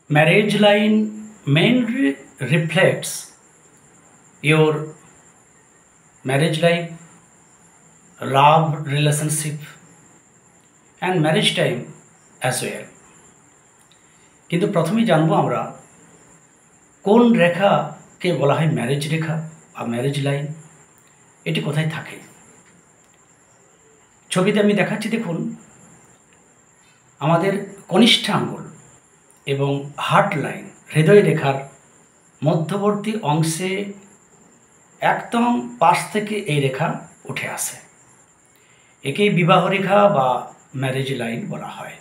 Marriage line mainly reflects your marriage life, love relationship, and marriage time as well. কিন্তু প্রথমেই জানবো আমরা কোন রেখাকে বলা হয় ম্যারেজ রেখা বা ম্যারেজ লাইন, এটি কোথায় থাকে। ছবিতে আমি দেখাচ্ছি, দেখুন আমাদের কনিষ্ঠ আঙ্গুল এবং হার্ট লাইন হৃদয় রেখার মধ্যবর্তী অংশে একদম পাশ থেকে এই রেখা উঠে আসে। একেই বিবাহ রেখা বা ম্যারেজ লাইন বলা হয়।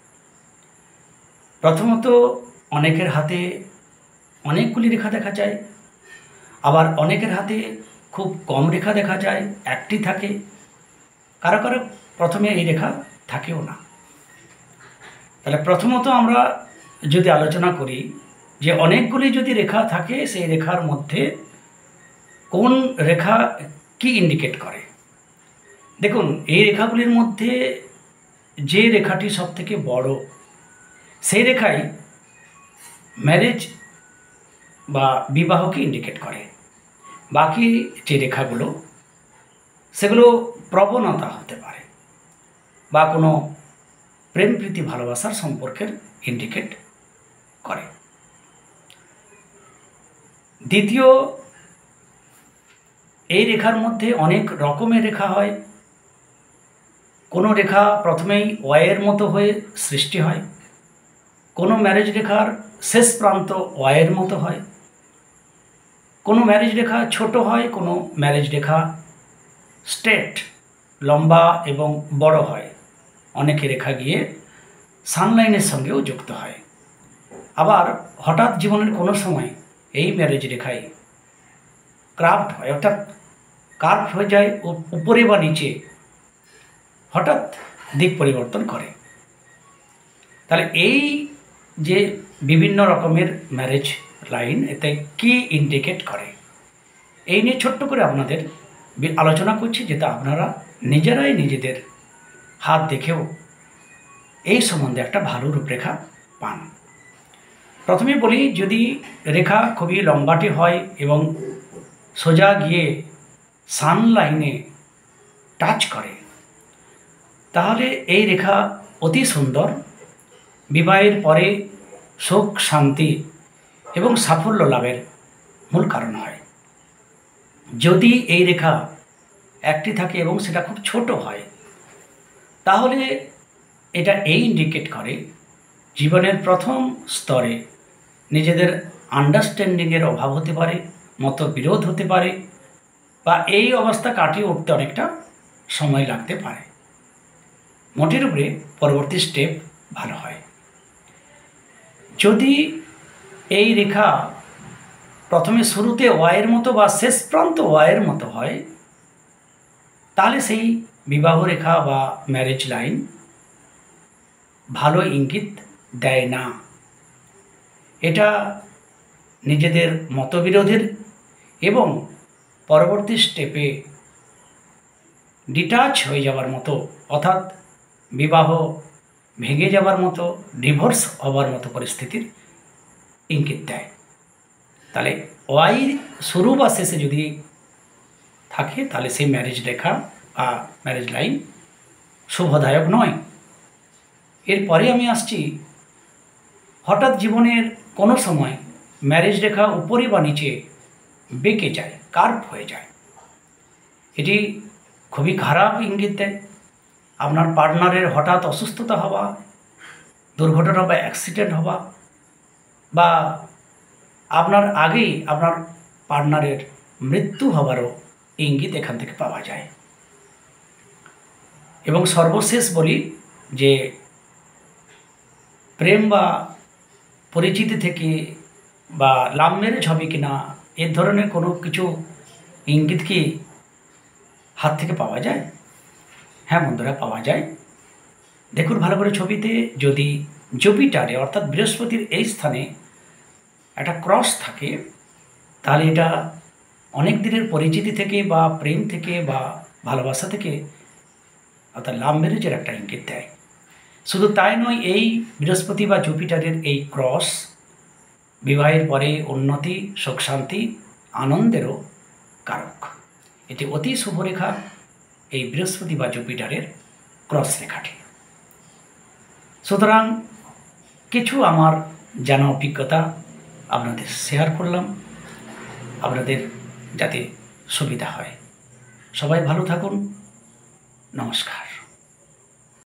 প্রথমত অনেকের হাতে অনেকগুলি রেখা দেখা যায়, আবার অনেকের হাতে খুব কম রেখা দেখা যায়, একটি থাকে, কারো কারো প্রথমে এই রেখা থাকেও না। তাহলে প্রথমত আমরা যদি আলোচনা করি যে অনেকগুলি যদি রেখা থাকে, সেই রেখার মধ্যে কোন রেখা কি ইন্ডিকেট করে। দেখুন এই রেখাগুলির মধ্যে যে রেখাটি সব থেকে বড়, সেই রেখাই ম্যারেজ বা বিবাহকে ইন্ডিকেট করে। বাকি যে রেখাগুলো সেগুলো প্রবণতা হতে পারে বা কোনো প্রেম প্রীতি ভালোবাসার সম্পর্কের ইন্ডিকেট করে। দ্বিতীয়, এই রেখার মধ্যে অনেক রকমের রেখা হয়। কোনো রেখা প্রথমেই ওয়াইয়ের মতো হয়ে সৃষ্টি হয়, কোনো ম্যারেজ রেখার শেষ প্রান্ত ওয়াইয়ের মতো হয়, কোনো ম্যারেজ রেখা ছোট হয়, কোনো ম্যারেজ রেখা স্ট্রেট লম্বা এবং বড় হয়। অনেকে রেখা গিয়ে সানলাইনের সঙ্গেও যুক্ত হয়। আবার হঠাৎ জীবনের কোনো সময় এই ম্যারেজ রেখায় ক্রাফট হয়, অর্থাৎ কার্ভ হয়ে যায়, উপরে বা নিচে হঠাৎ দিক পরিবর্তন করে। তাহলে এই যে বিভিন্ন রকমের ম্যারেজ লাইন, এতে কি ইন্ডিকেট করে, এই নিয়ে ছোট্ট করে আপনাদের আলোচনা করছি, যেটা আপনারা নিজেরাই নিজেদের হাত দেখেও এই সম্বন্ধে একটা ভালো রূপরেখা পান। প্রথমে বলি, যদি রেখা খুবই লম্বাটে হয় এবং সোজা গিয়ে সান লাইনে টাচ করে, তাহলে এই রেখা অতি সুন্দর, বিবাহের পরে সুখ শান্তি এবং সাফল্য লাভের মূল কারণ হয়। যদি এই রেখা একটি থাকে এবং সেটা খুব ছোট হয়, তাহলে এটা এই ইন্ডিকেট করে জীবনের প্রথম স্তরে নিজেদের আন্ডারস্ট্যান্ডিংয়ের অভাব হতে পারে, মতবিরোধ হতে পারে, বা এই অবস্থা কাটিয়ে উঠতে অনেকটা সময় লাগতে পারে। মোটের উপরে পরবর্তী স্টেপ ভালো হয়। যদি এই রেখা প্রথমে শুরুতে ওয়াইয়ের মতো বা শেষ প্রান্ত ওয়াইয়ের মতো হয়, তাহলে সেই বিবাহ রেখা বা ম্যারেজ লাইন ভালো ইঙ্গিত দেয় না। এটা নিজেদের মতবিরোধের এবং পরবর্তী স্টেপে ডিটাচ হয়ে যাওয়ার মতো, অর্থাৎ বিবাহ ভেঙে যাবার মতো, ডিভোর্স হওয়ার মতো পরিস্থিতির ইঙ্গিত দেয়। তাহলে ওয়াই শুরু বা শেষে যদি থাকে, তাহলে সেই ম্যারেজ রেখা বা ম্যারেজ লাইন শুভদায়ক নয়। এরপরে আমি আসছি, হঠাৎ জীবনের কোনো সময় ম্যারেজ রেখা উপরে বা নিচে বেঁকে যায়, কার্ভ হয়ে যায়, এটি খুবই খারাপ ইঙ্গিত দেয়। আপনার পার্টনারের হঠাৎ অসুস্থতা হওয়া, দুর্ঘটনা বা অ্যাক্সিডেন্ট হওয়া, বা আপনার আগেই আপনার পার্টনারের মৃত্যু হওয়ারও ইঙ্গিত এখান থেকে পাওয়া যায়। এবং সর্বশেষ বলি যে প্রেম বা পরিচিতি থেকে বা লাভ ম্যারেজ হবে কি না, এ ধরনের কোনো কিছু ইঙ্গিত কি হাত থেকে পাওয়া যায়? হ্যাঁ বন্ধুরা, পাওয়া যায়। দেখুন ভালো করে ছবিতে, যদি জুপিটারে অর্থাৎ বৃহস্পতির এই স্থানে একটা ক্রস থাকে, তাহলে এটা অনেক দিনের পরিচিতি থেকে বা প্রেম থেকে বা ভালোবাসা থেকে, অর্থাৎ লাভ ম্যারেজের একটা ইঙ্গিত দেয়। শুধু তাই নয়, এই বৃহস্পতি বা জুপিটারের এই ক্রস বিবাহের পরে উন্নতি, সুখ শান্তি, আনন্দেরও কারক। এটি অতি শুভ রেখা এই বৃহস্পতি বা জুপিটারের ক্রস রেখাটি। সুতরাং কিছু আমার জানা অভিজ্ঞতা আপনাদের শেয়ার করলাম, আপনাদের যাতে সুবিধা হয়। সবাই ভালো থাকুন। নমস্কার।